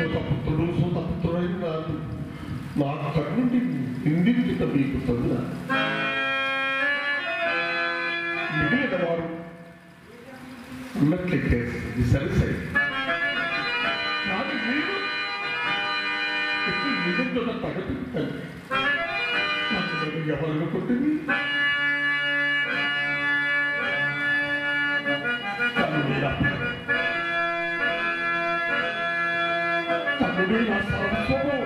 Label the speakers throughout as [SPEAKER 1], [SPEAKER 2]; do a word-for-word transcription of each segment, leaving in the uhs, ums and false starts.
[SPEAKER 1] సూతపుత్రుడు సూతపుత్రుడైన నాకు నా కన్నుండి నిందించుట మీకు తొందర మిగిలిన వారు ఉన్నట్లయితే ఇది సరిసరి కానీ మీరు నిజంగా తగదు తల్లి నాకు ఎవరు కొట్టింది తమ్ముడు నా సర్వస్వము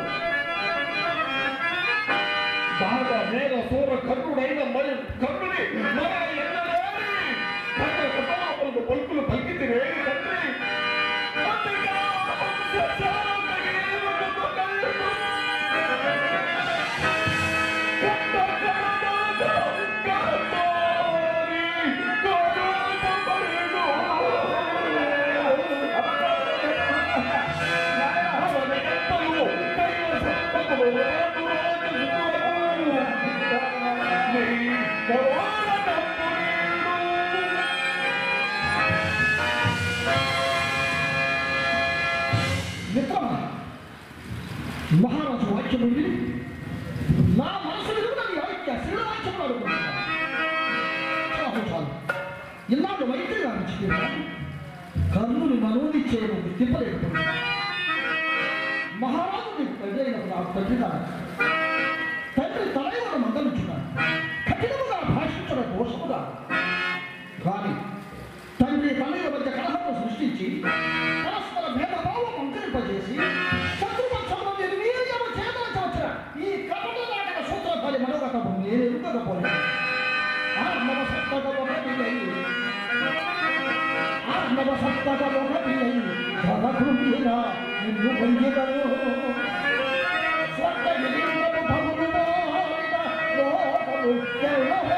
[SPEAKER 1] బాగా నేల సూర కర్ణుడైన మరి కర్ణుని కథలు పలుకులు పలికితే తండ్రి
[SPEAKER 2] మహారాజు వాక్యం ఉంది నా మనసు విలువని ఐక్య శ్రీల వాక్యం అడుగుతున్నాను చాలు ఇన్నాడు వైద్యులు రాణించిన కర్ణుని మనోని చేయడం తిప్పలేకపోయింది మహారాజుని పెద్దయినప్పుడు నాకు తండ్రి కాదు తండ్రి తలైవను మందలించున్నాను కఠినముగా భాషించడం దోషముగా కానీ తండ్రి తల్లిల మధ్య కలహము సృష్టించి పరస్పర భేదభావం అంకరింపజేసి ఈ కపట నాటక సూత్రఫలి మనోగతము నేను ఎరుగకపోలేదు ఆర్ణవ సప్తక ఒకటి అయ్యి ఆర్ణవ సప్తక ఒకటి అయ్యి భగభూమిన నిన్ను పొందిదను స్వర్గ గిరిలను భగులు మారిన లోకము తెల్లవే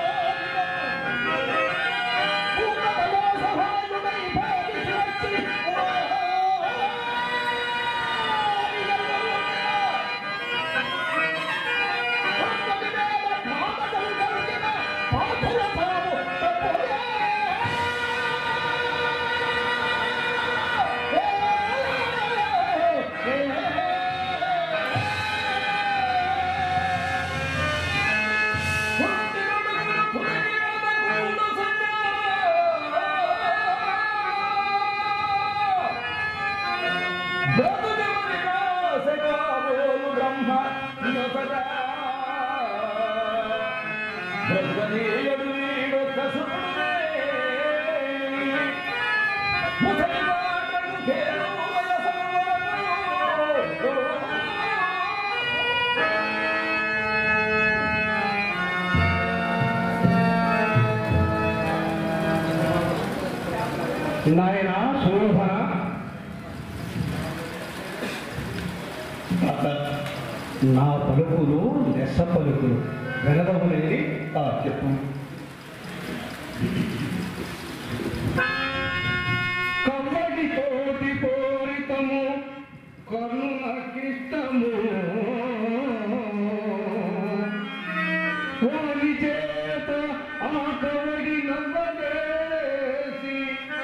[SPEAKER 2] పూర్ణమయో సహాయుడై భావించి వచ్చి
[SPEAKER 3] నాయన సుయోధన నా పలుకులు లెస్స పలుకులు వినదవులేని చెప్పు కవ్వడి తోటి పోరితము కరుణకిష్టము వారి చేత ఆ కవడి నవ్వజేసి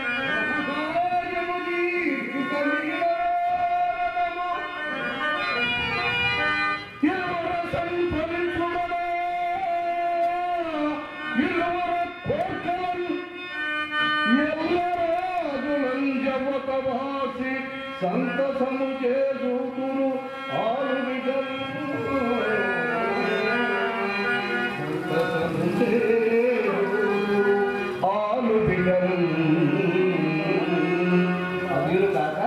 [SPEAKER 3] సంతసము చేసుకును ఆలు విజలు సంతసము ఆలు విజలు అదిలు కాక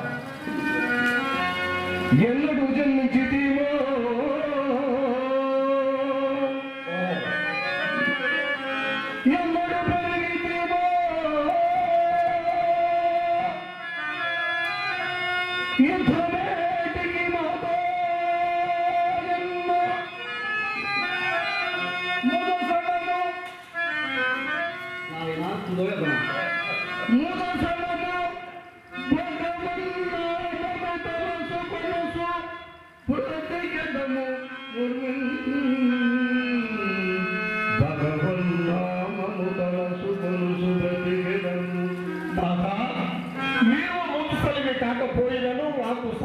[SPEAKER 3] ఎన్నడు జన్మించితివో ఎన్నడు పెరిగితివో యుద్ధమేటికి మాతో జన్మ ముదసడము నాయన తుదోయదన ముదసడము భగవన్నా మమతలసు కొనసు పురతయదము భగవన్నా మమతలసు కొనసు బ్రతికెదము
[SPEAKER 1] దాదా నీవు ముందుసలివి కాకపోయినను నాకు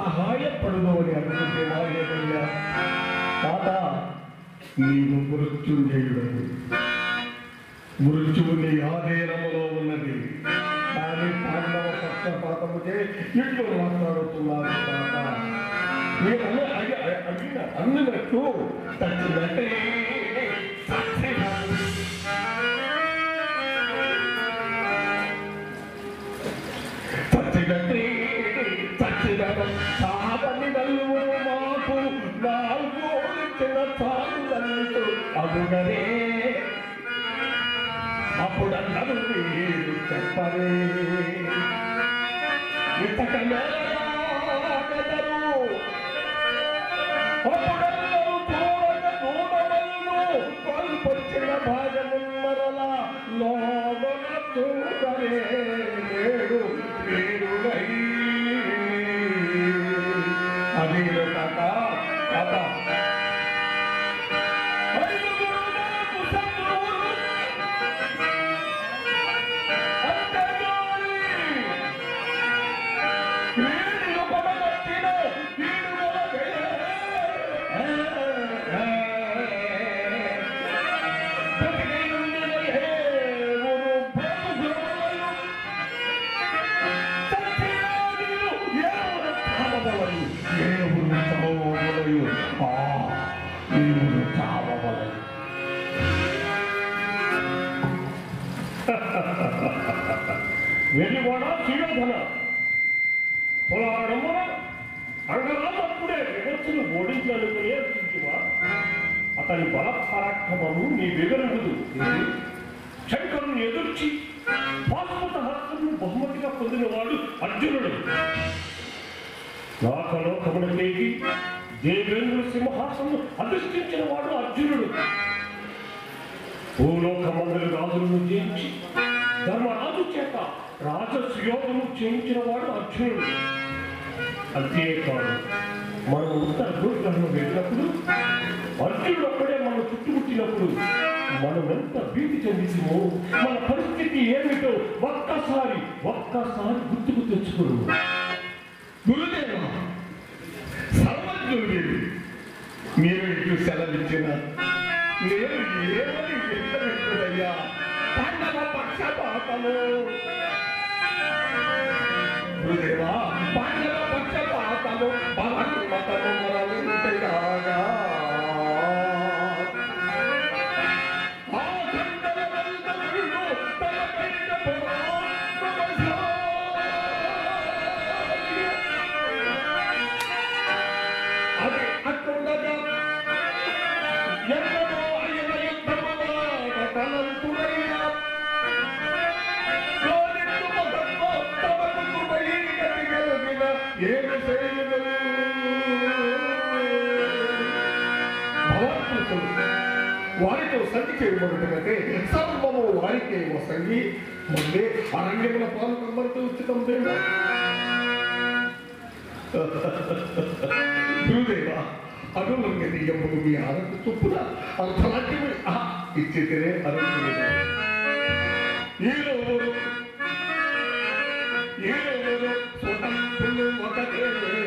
[SPEAKER 3] నీవు మృత్యుంజయుడవు. మృత్యువు నీ ఆధీనములో ఉన్నది. కానీ పాండవ పక్షపాతముచే ఇట్లు మాట్లాడుతున్నారు కాక మీరు అన్నట్టు తచ్చినట్టే చచ్చినట్టే చచ్చినట్టు సాధని నలుగురు మాకు నాలుగు చిన్న చాలు అదుగనే అప్పుడన్నది మీరు చెప్పరే ఇంతకన్నారు అప్పుడన్నరు చూడక చూడవలను కొల్పొచ్చిన భాగమున్నరల లోగన చూడరే నేడు వీరుడై అది కథ కథ
[SPEAKER 1] వెలివాడ సుయోధన పొలాడమున అంగరాజప్పుడే విమర్శను ఓడించాలనుకునే చూచివా అతని బల పరాక్రమము నీ వివరించదు. శంకరుని ఎదుర్చి పాశుపత హస్తమును బహుమతిగా పొందినవాడు అర్జునుడు. లోకలోకమునకేకి దేవేంద్ర సింహాసనం అధిష్ఠించిన వాడు అర్జునుడు. భూలోకమందరి రాజులను జయించి ధర్మరాజు చేత రాజసుయోగము చేయించిన వాడు అర్జునుడు. అంతేకాదు మనం ఉత్తర భూగ్రహం వెళ్ళినప్పుడు అర్జునుడు అప్పుడే మనం చుట్టుముట్టినప్పుడు మనం ఎంత భీతి చెందిసిమో మన పరిస్థితి ఏమిటో ఒక్కసారి ఒక్కసారి గుర్తుకు తెచ్చుకోరు.
[SPEAKER 3] గురుదేవ సర్వజ్ఞుడు మీరు మీరు ఇట్లు సెలవిచ్చిన నేను ఏమని వ్యక్తమయ్యా పాండవ పక్షపాతము గురుదేవా పాండవ పక్షపాతము బలమతము మరలించగా వారితో సంధి చేయబడుతున్నట్టే సర్వము వారికే వసంగి ముందే అరణ్యముల పాలు కమ్మరితో ఉచితం దేవా. గురుదేవా అభిమంగనీయములు మీ ఆనంద చొప్పున అర్థలాంటివి ఇచ్చితేనే అరుణుడు ఈరోజు ఈరోజు స్వతంత్రులు ఒకటే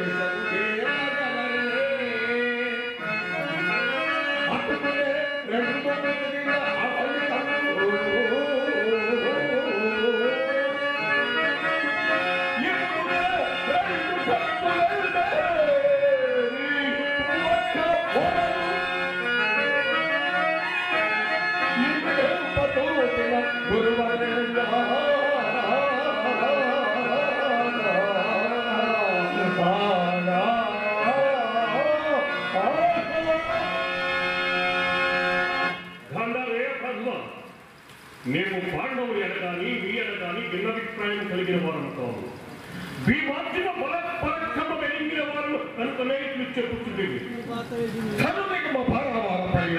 [SPEAKER 1] మేము పాండవులు ఎనగాని మీ ఎనగాని భిన్నాభిప్రాయం కలిగిన వారు కావు. భీమార్జున బల పరాక్రమ వెలిగిన వారు అనుకునే ఇట్లు చెప్పుతుంది.
[SPEAKER 3] కనుక మా భారవార పైన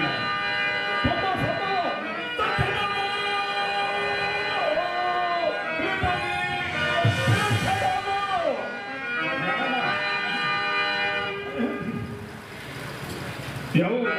[SPEAKER 3] ఎవరు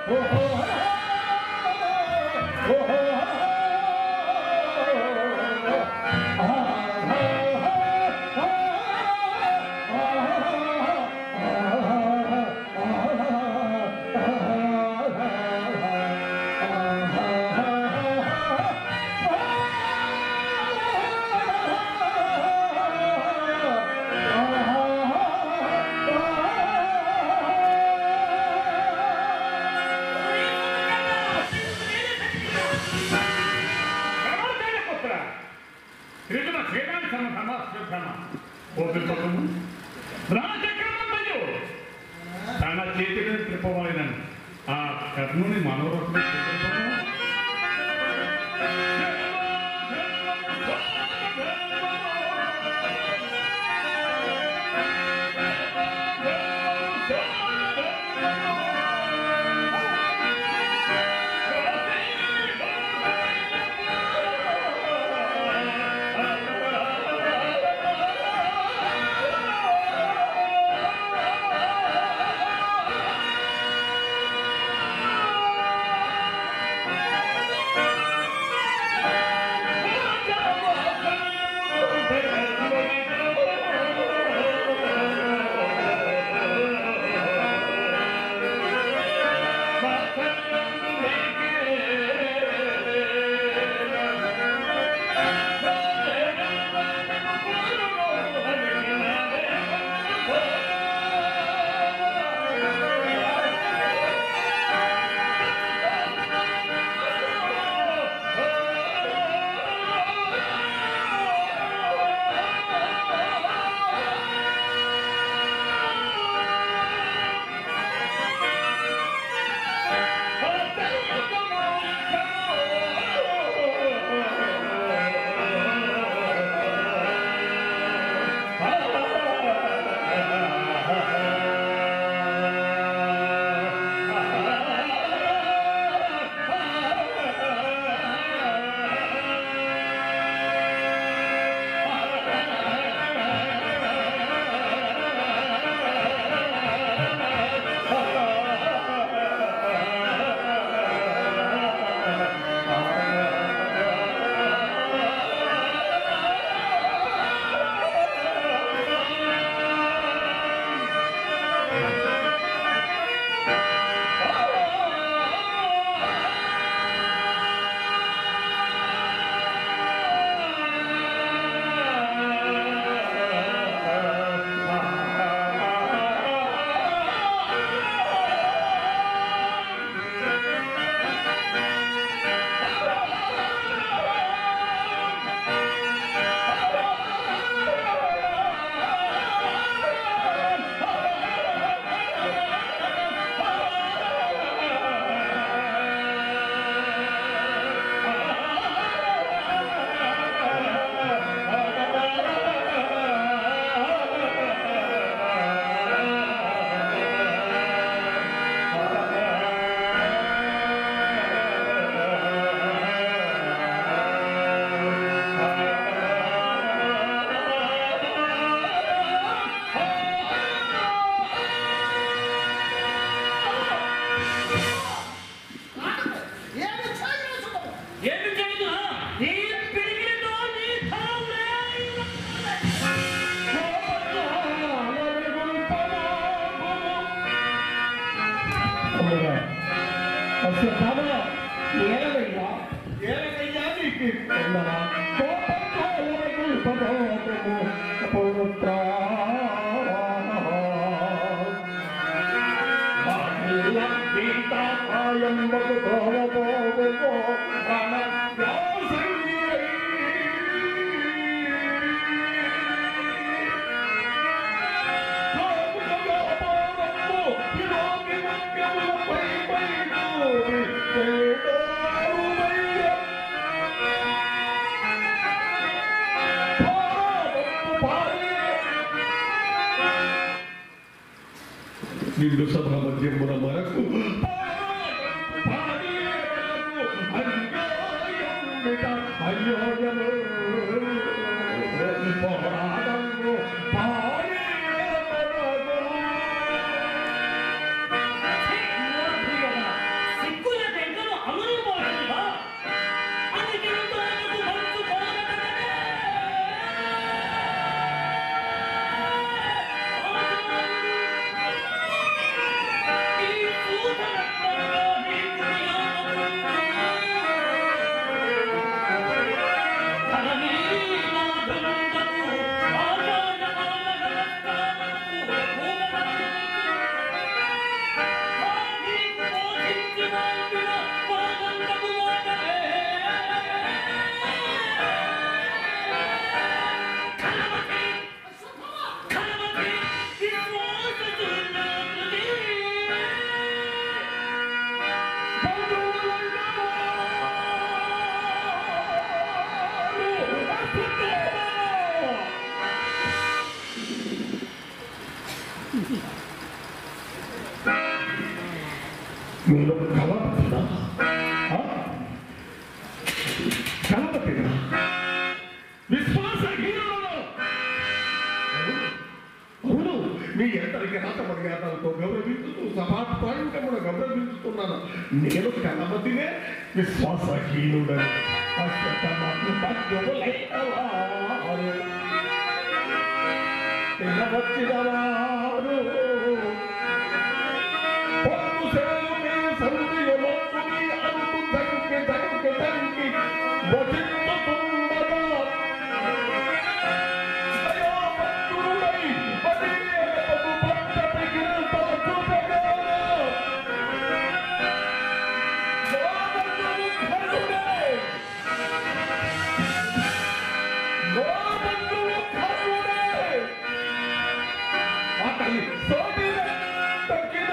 [SPEAKER 4] తన చేతిని త్రిప్పవాలిన ఆ కర్ణుని మనోరథం నిండు సభ మధ్యమున మనకు అన్యోన్యము పోరాటము
[SPEAKER 1] మీరు కలపతినా కలపతినా విశ్వాసహీనులను
[SPEAKER 3] అవును మీ ఎంతరికి రాత మర్యాదలతో గౌరవించుతూ సభాపాయింటమును గౌరవించుతున్నాను. నేను కలమతినే
[SPEAKER 1] విశ్వాసహీనుడని
[SPEAKER 3] తినవచ్చినవారు పొన్ను సేవలు మీ సంధియమొత్తు మీ అంతు దంకి దంకి దంకి వచించుతుండగా దయావంతుడై పదివేలకు పట్టటికి తోచుటగా లోబద్ధుఖరుడై లోబద్ధుఖరుడై అతని సోటిన తక్కిన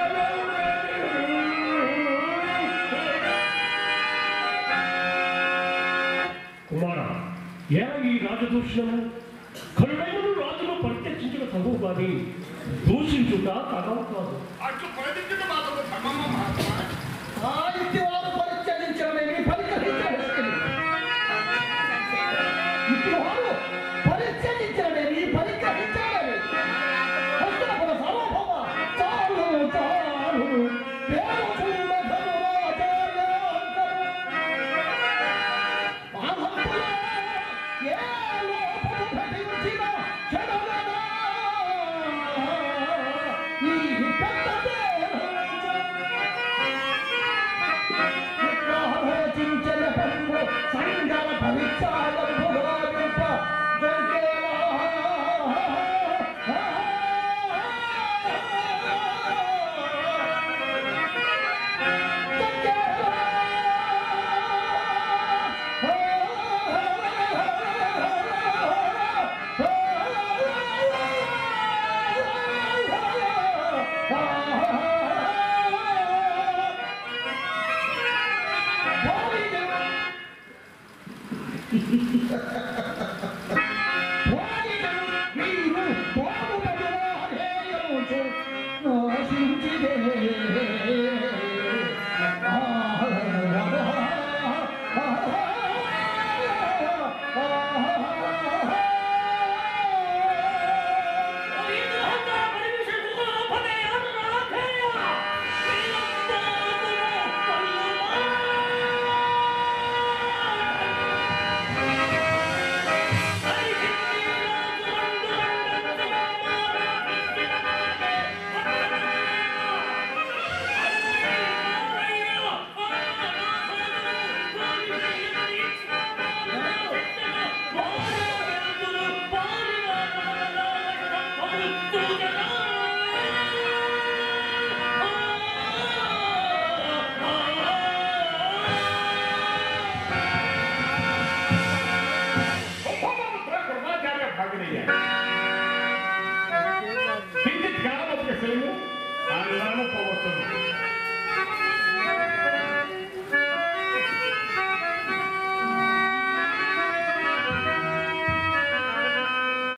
[SPEAKER 1] కుమారా ఏ ఈ రాజదూషణము కరుడైన రాజును పరిత్యజించుట తగు కానీ దూషించుట తగవు కాదు.
[SPEAKER 4] అట్లు ప్రతిజ్ఞ మాత్రం ధర్మమ్మ మహాత్మా.
[SPEAKER 2] ఆ ఇతివారు పరిత్యజించడమేమి పరిగ్రహించలేదు. ఇతివారు పరిత్యజించడమేమి పరిగ్రహించలేదు. హస్తపుర సార్వభౌమ చాలు చాలు దేవసుల ధనురాజాయాంతము పాదంపుల ఏ లోపము ఘటించిన చెడలనా ఈ పెద్ద విగ్రహోచించల పంపు సంగమ భవిష్యాలంబుగావింప దొరికేలా
[SPEAKER 4] కించిత్ కాలమతిక సెలవు ఆ నామ పోవచ్చును.